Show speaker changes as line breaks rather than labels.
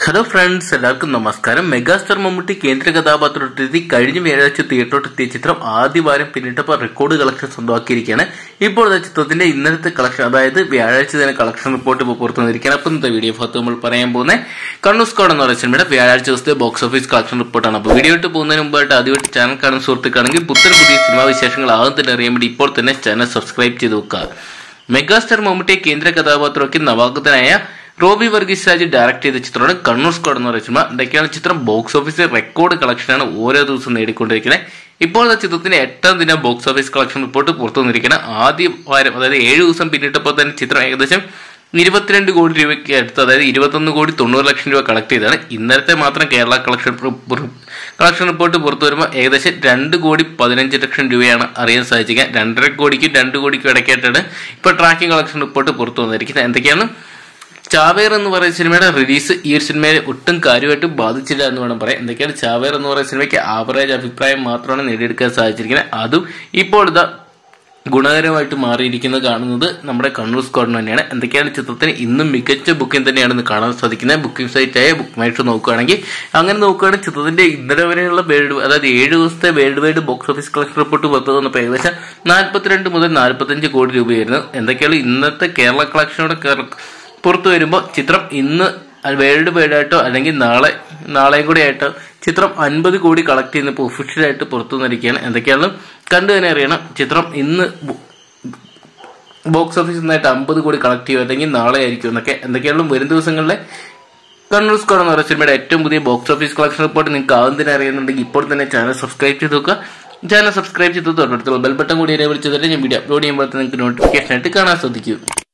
Hello friends, എല്ലാവർക്കും നമസ്കാരം. Megastar Mammootty കേന്ദ്ര കഥാപാത്രത്തിൽ കഴിഞ്ഞ വ്യാഴാഴ്ച തിയേറ്ററിലെത്തിയ ചിത്രം ആദ്യവാരം പിന്നിട്ടപ്പോൾ റെക്കോർഡ് കളക്ഷൻ സ്വന്തമാക്കിയിരിക്കുകയാണ്. ഇപ്പോൾ ചിത്രത്തിന്റെ ഇന്നലത്തെ കളക്ഷൻ, അതായത് വ്യാഴാഴ്ച തന്നെ കളക്ഷൻ റിപ്പോർട്ട് ഇപ്പോൾ പുറത്തു വന്നിരിക്കുകയാണ്. അപ്പോൾ ഇന്നത്തെ വീഡിയോ ഭാഗത്ത് നമ്മൾ പറയാൻ പോകുന്നത് കണ്ണൂർ സ്ക്വാഡ് എന്ന് പറയുന്ന സിനിമയുടെ വ്യാഴാഴ്ച ദിവസത്തെ ബോക്സ് ഓഫീസ് കളക്ഷൻ റിപ്പോർട്ടാണ്. അപ്പോൾ വീഡിയോ ഇട്ട് പോകുന്നതിന് മുമ്പായിട്ട് ആദ്യമായിട്ട് ചാനൽ കാണുന്ന സുഹൃത്തുക്കാണെങ്കിൽ പുതിയ സിനിമാ വിശേഷങ്ങൾ ആദ്യം തന്നെ അറിയാൻ വേണ്ടി ഇപ്പോൾ തന്നെ ചാനൽ സബ്സ്ക്രൈബ് ചെയ്ത് വെക്കുക. മെഗാസ്റ്റാർ മമ്മൂട്ടിയെ കേന്ദ്ര കഥാപാത്രമാക്കി നവാഗതനായ റോബി വർഗീസ് രാജ് ഡയറക്ട് ചെയ്ത ചിത്രമാണ് കണ്ണൂർ സ്ക്വാഡ് എന്ന് പറയുന്ന സിനിമ. എന്തൊക്കെയാണ് ചിത്രം ബോക്സ് ഓഫീസിൽ റെക്കോർഡ് കളക്ഷനാണ് ഓരോ ദിവസം നേടിക്കൊണ്ടിരിക്കുന്നത്. ഇപ്പോൾ ചിത്രത്തിന്റെ 8ാം ദിനം ബോക്സ് ഓഫീസ് കളക്ഷൻ റിപ്പോർട്ട് പുറത്തു വന്നിരിക്കുന്നത്. ആദ്യ വാരം, അതായത് 7 ദിവസം പിന്നിട്ടപ്പോൾ തന്നെ ചിത്രം ഏകദേശം 22 കോടി രൂപയ്ക്ക് അടുത്ത്, അതായത് 21,90,00,000 രൂപ കളക്ട് ചെയ്താണ്. ഇന്നലത്തെ മാത്രം കേരള കളക്ഷൻ റിപ്പോർട്ട് പുറത്തു വരുമ്പോൾ ഏകദേശം 2,15,00,000 രൂപയാണ് അറിയാൻ സാധിക്കുക. 2.5 കോടിക്കും 2 കോടിക്കും ഇടയ്ക്കായിട്ടാണ് ഇപ്പോൾ ട്രാക്കിംഗ് കളക്ഷൻ റിപ്പോർട്ട് പുറത്തു വന്നിരിക്കുന്നത്. എന്തൊക്കെയാണ് ചാവേർ എന്ന് പറയുന്ന സിനിമയുടെ റിലീസ് ഈ ഒരു സിനിമയെ ഒട്ടും കാര്യമായിട്ട് ബാധിച്ചില്ല എന്ന് വേണം പറയാം. എന്തൊക്കെയാണ് ചാവേർ എന്ന് പറയുന്ന സിനിമയ്ക്ക് ആവറേജ് അഭിപ്രായം മാത്രമാണ് നേടിയെടുക്കാൻ സാധിച്ചിരിക്കുന്നത്. അതും ഇപ്പോൾ ഇതാ ഗുണകരമായിട്ട് മാറിയിരിക്കുന്നത് കാണുന്നത് നമ്മുടെ കണ്ണൂർ സ്ക്വാഡിന് തന്നെയാണ്. എന്തൊക്കെയാണ് ചിത്രത്തിന് ഇന്നും മികച്ച ബുക്കിംഗ് തന്നെയാണ് കാണാൻ സാധിക്കുന്നത്. ബുക്കിംഗ് സൈറ്റായ ബുക്ക് മൈ ഷോ നോക്കുകയാണെങ്കിൽ, അങ്ങനെ നോക്കുകയാണെങ്കിൽ ചിത്രത്തിന്റെ ഇന്നലെ വരെയുള്ള അതായത് 7 ദിവസത്തെ world wide box office collection report പുറത്തു വന്നപ്പോൾ ഏകദേശം 42 മുതൽ 45 കോടി രൂപയായിരുന്നു. എന്തൊക്കെയാണ് ഇന്നത്തെ കേരള കളക്ഷനോടെ പുറത്തു വരുമ്പോൾ ചിത്രം ഇന്ന് വേൾഡ് വൈഡായിട്ടോ അല്ലെങ്കിൽ നാളെയും കൂടി ആയിട്ടോ ചിത്രം 50 കോടി കളക്ട് ചെയ്യുന്നപ്പോൾ ഒഫീഷ്യലായിട്ട് പുറത്തു വന്നിരിക്കുകയാണ്. എന്തൊക്കെയാണ് കണ്ടു തന്നെ അറിയണം. ചിത്രം ഇന്ന് ബോക്സ് ഓഫീസിൽ നിന്നായിട്ട് 50 കോടി കളക്ട് ചെയ്യുമോ അല്ലെങ്കിൽ നാളെ ആയിരിക്കും എന്നൊക്കെ. എന്തൊക്കെയാണ് വരും ദിവസങ്ങളിലെ കണ്ണൂർ സ്ക്വാഡ് എന്ന് പറയുന്ന സിനിമയുടെ ഏറ്റവും പുതിയ ബോക്സ് ഓഫീസ് കളക്ഷൻ റിപ്പോർട്ട് നിങ്ങൾക്ക് ആദ്യം തന്നെ അറിയുന്നുണ്ടെങ്കിൽ ഇപ്പോൾ തന്നെ ചാനൽ സബ്സ്ക്രൈബ് ചെയ്ത് നോക്കുക. ചാനൽ സബ്സ്ക്രൈബ് ചെയ്ത് തൊട്ടടുത്തുള്ള ബെൽ ബട്ടൺ കൂടി എനേബിൾ ചെയ്തിട്ട് ഞാൻ വീഡിയോ അപ്ലോഡ് ചെയ്യുമ്പോൾ നിങ്ങൾക്ക് നോട്ടിഫിക്കേഷൻ ആയിട്ട് കാണാൻ സാധിക്കും.